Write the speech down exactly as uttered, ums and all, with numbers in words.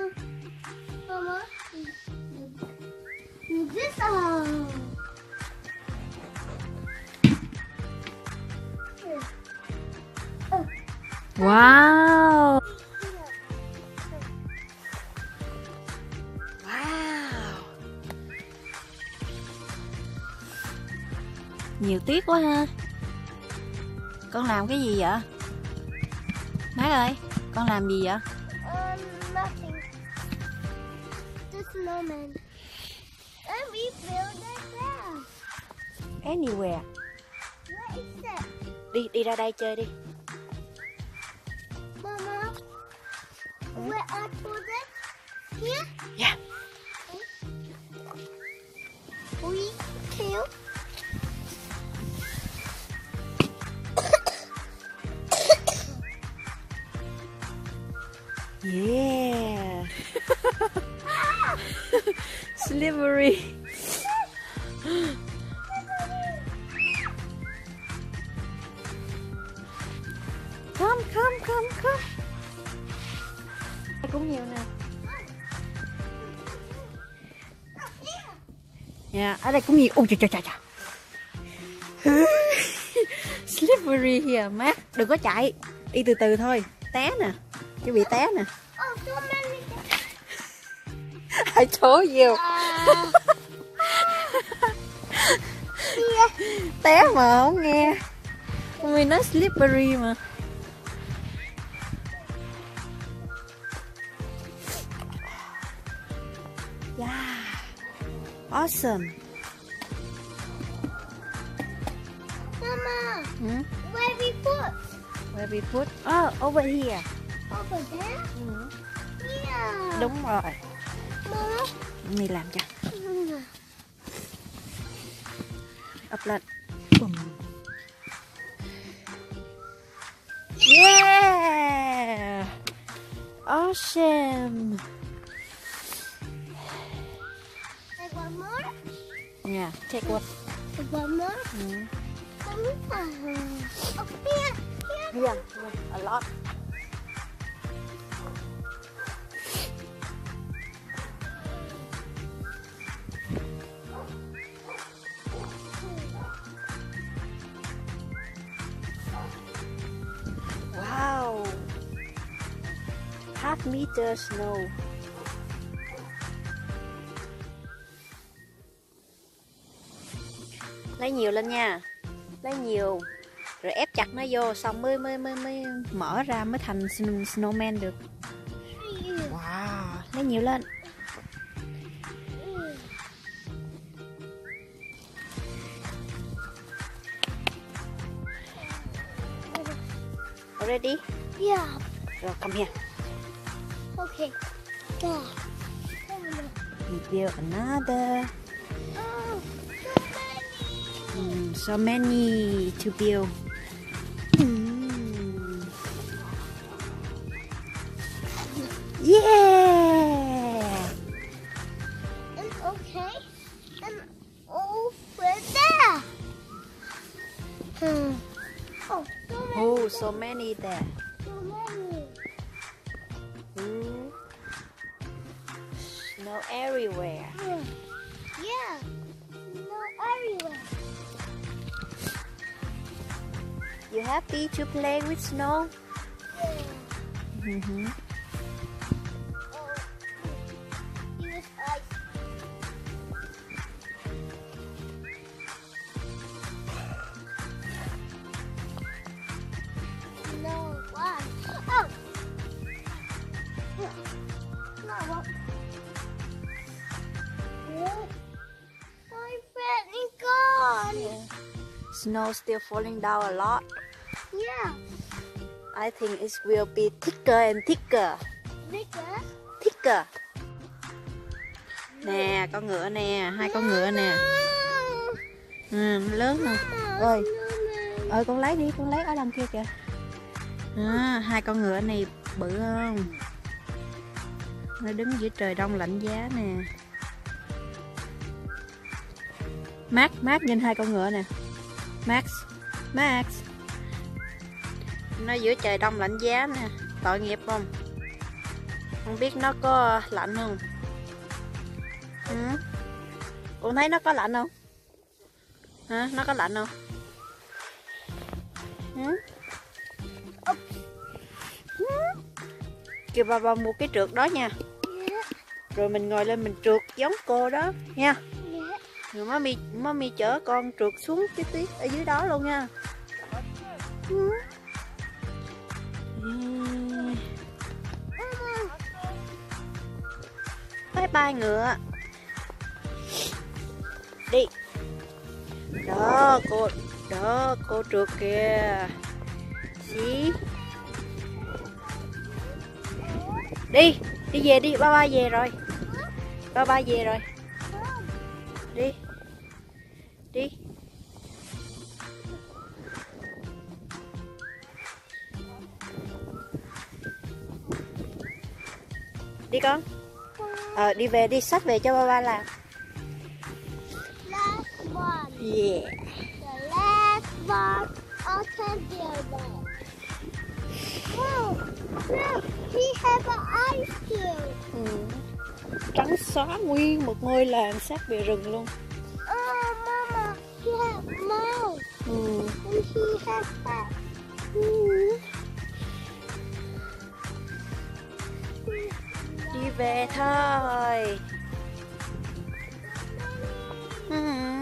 Mama, this one. Wow. Wow. Nhiều tuyết quá ha. Con làm cái gì vậy? Má ơi, con làm gì vậy? Um, nothing. The snowman. And we build it there. Anywhere. Where is that? Đi đi ra đây chơi đi. Mama, where I put it? Here? Yeah. We kill. Yeah. Slippery. Come, come, come, come. Cũng nhiều nè. Dạ, ở đây cũng nhiều. Ôi trời trời trời. Slippery here, mát. Đừng có chạy. Đi từ từ thôi. Té nè. Chứ bị té nè. Oh, so many. I told you. Té mà không nghe. Mình nói slippery mà. Yeah. Awesome. Mama, Hmm? where we put? Where we put? Oh, over here. Over there? Ừ. Yeah. Đúng rồi. Mama. Mày làm cho. Ấp lên. Bùm. Yeah. Awesome. Take one more? Yeah, take one. Take one more? Mm. Oh, here, here. Yeah, a lot. Wow. Half meter snow. Lấy nhiều lên nha. Lấy nhiều. Rồi ép chặt nó vô xong mới mới mới mới mở ra mới thành snowman được. Wow, lấy nhiều lên. Ready? Yeah. Rồi come here. Okay. There. We build another. Oh, so many. Mm, so many to build. Mm. Yeah. And okay. And over there. Hmm. Oh, so many. Oh, so many there. So many. Mm. Snow everywhere. Yeah. Yeah. No everywhere. You happy to play with snow? Yeah. Mm-hmm. Oh. Here's ice. No one. Oh. No one. Oh. My friend is gone. Yeah. Snow still falling down a lot. Yeah. I think it will be thicker and thicker. Bigger. Thicker. Nè, con ngựa nè, hai con ngựa nè. Ừ, nó lớn nè. Ơi, ơi con lấy đi, con lấy ở đằng kia kìa. À, hai con ngựa này bự không? Nó đứng giữa trời đông lạnh giá nè. Max, Max nhìn hai con ngựa nè. Max, Max. Nó giữa trời đông lạnh giá nè. Tội nghiệp không? Ừ. Không biết nó có lạnh không? Ừ? Con thấy nó có lạnh không? Hả? Nó có lạnh không? Ừ? Kêu ba ba mua cái trượt đó nha. Rồi mình ngồi lên mình trượt giống cô đó nha. Rồi mami mami chở con trượt xuống cái tuyết ở dưới đó luôn nha. Ừ. Bye bye ngựa. Đi. Đó cô, đó cô trượt kìa. Gì? Đi, đi về đi, ba ba về rồi. Ba ba về rồi. Đi. Đi. Đi con. Ờ, đi về đi, xách về cho ba ba làm. Last one. Yeah. The last one. I can do that. Oh, look, he has an ice cube. Ừ. Trắng xóa nguyên một ngôi làng sát bìa rừng luôn. Oh, Mama, he has mouth. Ừ. And he has that. Mm. Đi về thôi. Ừ.